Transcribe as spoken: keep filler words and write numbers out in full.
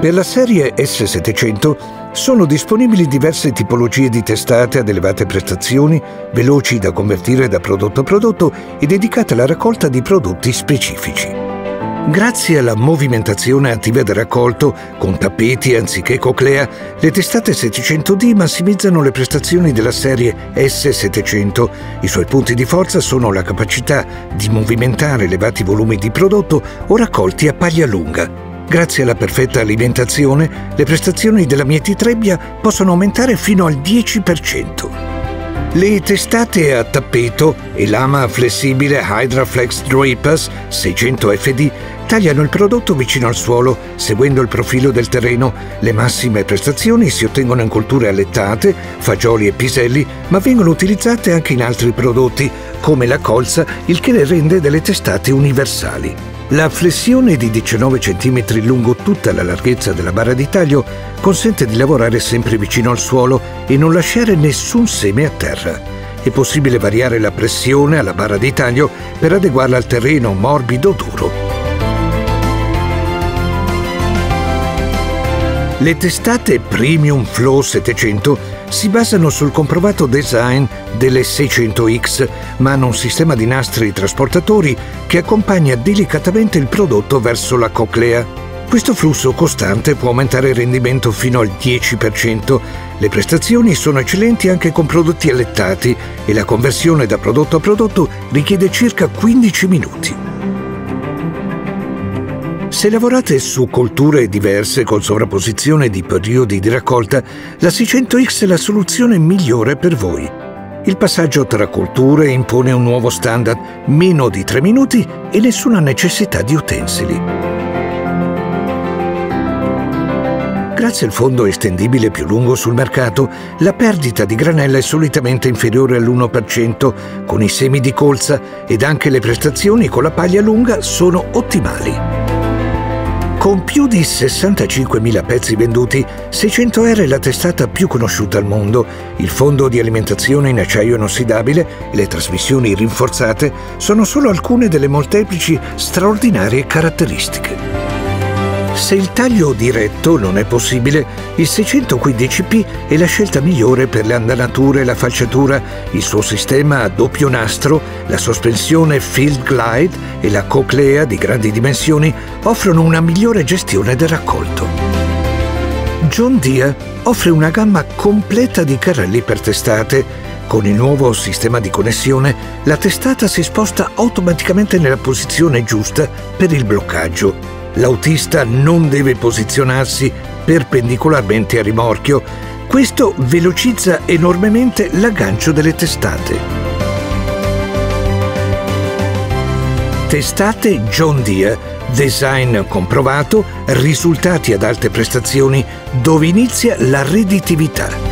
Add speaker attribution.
Speaker 1: Per la serie S settecento sono disponibili diverse tipologie di testate ad elevate prestazioni, veloci da convertire da prodotto a prodotto e dedicate alla raccolta di prodotti specifici. Grazie alla movimentazione attiva del raccolto, con tappeti anziché coclea, le testate settecento D massimizzano le prestazioni della serie S settecento. I suoi punti di forza sono la capacità di movimentare elevati volumi di prodotto o raccolti a paglia lunga. Grazie alla perfetta alimentazione, le prestazioni della mietitrebbia possono aumentare fino al dieci per cento. Le testate a tappeto e lama flessibile Hydraflex Drapers seicento F D tagliano il prodotto vicino al suolo, seguendo il profilo del terreno. Le massime prestazioni si ottengono in colture allettate, fagioli e piselli, ma vengono utilizzate anche in altri prodotti, come la colza, il che le rende delle testate universali. La flessione di diciannove centimetri lungo tutta la larghezza della barra di taglio consente di lavorare sempre vicino al suolo e non lasciare nessun seme a terra. È possibile variare la pressione alla barra di taglio per adeguarla al terreno morbido o duro. Le testate Premium Flow settecento si basano sul comprovato design delle seicento X, ma hanno un sistema di nastri trasportatori che accompagna delicatamente il prodotto verso la coclea. Questo flusso costante può aumentare il rendimento fino al dieci per cento. Le prestazioni sono eccellenti anche con prodotti allettati e la conversione da prodotto a prodotto richiede circa quindici minuti. Se lavorate su colture diverse con sovrapposizione di periodi di raccolta, la seicento X è la soluzione migliore per voi. Il passaggio tra colture impone un nuovo standard, meno di tre minuti e nessuna necessità di utensili. Grazie al fondo estendibile più lungo sul mercato, la perdita di granella è solitamente inferiore all'uno per cento con i semi di colza ed anche le prestazioni con la paglia lunga sono ottimali. Con più di sessantacinquemila pezzi venduti, seicento R è la testata più conosciuta al mondo. Il fondo di alimentazione in acciaio inossidabile e le trasmissioni rinforzate sono solo alcune delle molteplici straordinarie caratteristiche. Se il taglio diretto non è possibile, il seicentoquindici P è la scelta migliore per le andanature e la falciatura. Il suo sistema a doppio nastro, la sospensione Field Glide e la coclea di grandi dimensioni offrono una migliore gestione del raccolto. John Deere offre una gamma completa di carrelli per testate. Con il nuovo sistema di connessione, la testata si sposta automaticamente nella posizione giusta per il bloccaggio. L'autista non deve posizionarsi perpendicolarmente a rimorchio. Questo velocizza enormemente l'aggancio delle testate. Testate John Deere, design comprovato, risultati ad alte prestazioni, dove inizia la redditività.